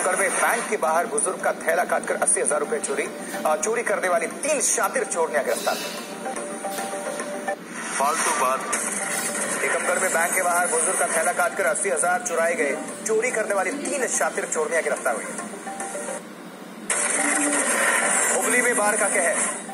टीकमगढ़ में बैंक के बाहर बुजुर्ग का थैला काटकर 80,000 रुपए चोरी करने वाली 3 शातिर चोरनियां गिरफ्तार। फालतू बात। टीकमगढ़ में बैंक के बाहर बुजुर्ग का थैला काटकर 80,000 चुराए गए चोरी करने वाली 3 शातिर चोरनियां गिरफ्तार हुई। हुगली में बाढ़ का कहर।